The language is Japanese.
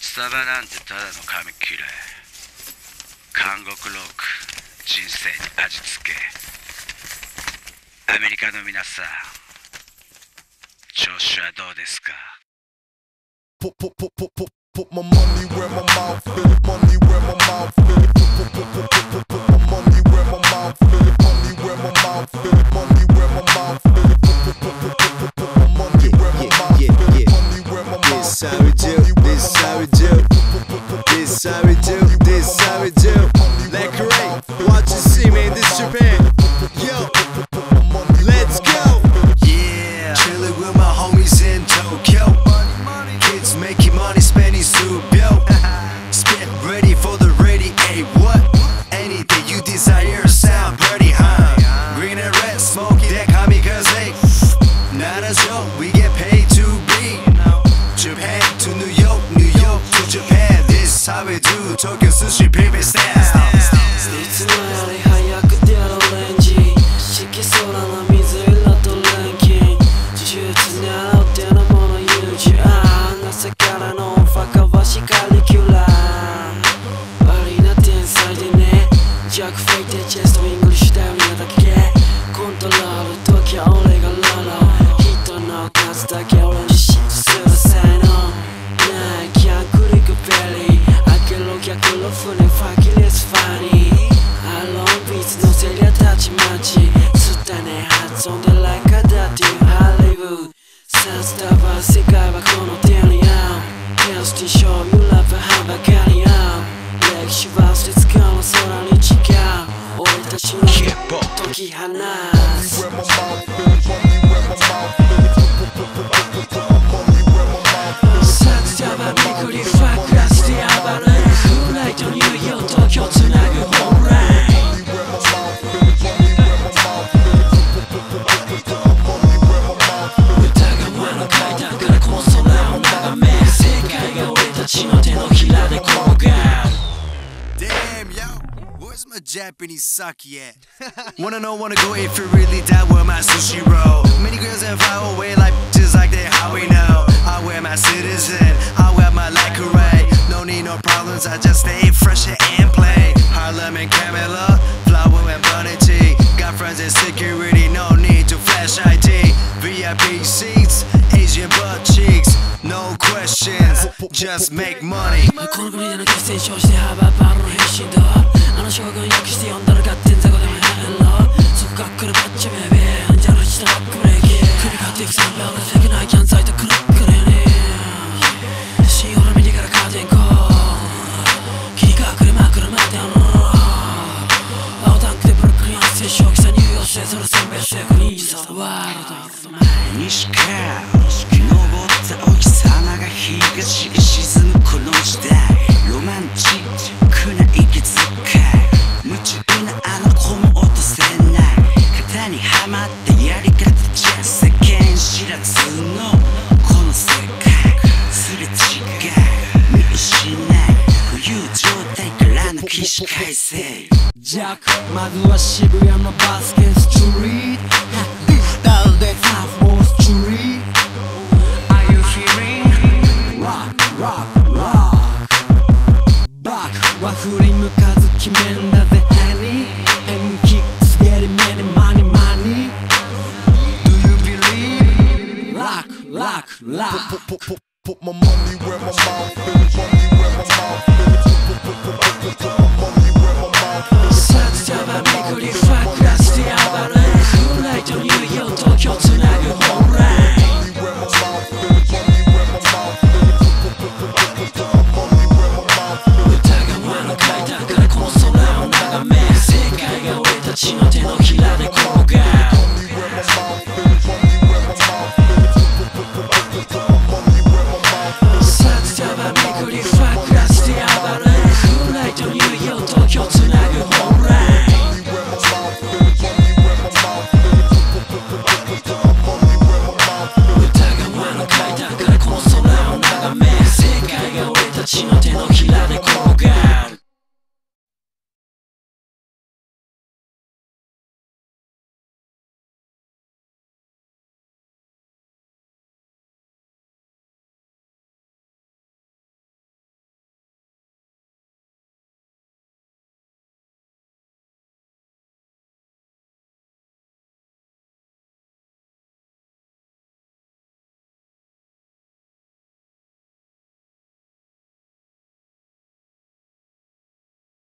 スタバなんてただの紙切れ。監獄ローク、人生に味付け。アメリカの皆さん、調子はどうですか？ Put my money where my mouth is. Money where my mouth is. Put my money where my mouth is. Money where my mouth is. Money where my mouth is. Put my money where my mouth is. Money where my mouth is. This how we do. This how we do. This how we do. This how we do. Like Ray, what you see, man? This Japan. Yo, let's go. Yeah, chilling with my homies in Tokyo. Kids making money, spending soup, yo. Spit ready for the ready, ayy, what? Anything you desire, sound pretty, huh? Green and red, smoky, that kamikaze. Not a joke, we get paid to be. Japan to New York, New York to Japan. This how we do, Tokyo sushi, baby style. いつもより早く出るレンジ四季空の水色と錬金呪術狙ってのもの UGR 朝からのオファーはしカリキュラー悪いな天才でねジャックフェイテチェストイングリッシュ頼りなだけコントロール時は俺がロロ人の数だけ俺に信じする才能ナイキャンクリックベリー開けろ逆の船ファキレスファニーアロンビーツのせりゃたちまちすったね発音でライカだっていうハリウッドさあスタバ世界はこの手に合うヘルスティーショーユーラップハンバーガーに合う歴史は季節感の空に違う俺たちの解き放つ Where my mouth is. Money where my mouth is. Put my money where my mouth is. さあスタバめくりファクラスで暴るフライトニューヨーク東京つなぐホームラン Money where my mouth is. Money where my mouth is. Put my money where my mouth is. 歌が輪の階段からこの空を眺め世界が俺たちの手のひらで転がる Damn, yo, where's my Japanese sake at? Wanna know, wanna go if you really down with my sushi roll. Many girls and fly away like just like that, how we know. I wear my citizen, I wear my Lacuray. No need no problems, I just stay fresh and play. Harlem and Camilla, flower and bunny tea. Got friends and security, no need to flash ID. VIP seats, Asian butt cheeks, no questions, just make money. この国での決戦勝してハーバーパールの変身だあの将軍訳して呼んだら勝手に雑魚でも変ロそこがっくるバッチベイビーアンジャルしたバックブレーキ首がっていくサンバーができないキャンサイトクルックレね新オラ見てからカーテンコー霧が来るまくるまで青タンクでブルックリン発生正気さ入浴してそれ選別してクリーンさワールドイズマイ西から登ったお日様が東へ沈むこの時代ロマンチックな息遣い夢中なあの子も落とせない型にはまったやり方じゃ世間知らずのこの世界すれ違い見失い浮遊状態からの起死回生ジャックまずは渋谷のバスケストリートダウでサーフボーストリート Are you feeling? Rock, rock, rock バックは振り向かず決めんだぜ Henny M キックスゲリメにマニマニ Do you believe? Rock, rock, rock Put my money where my mouth is. Money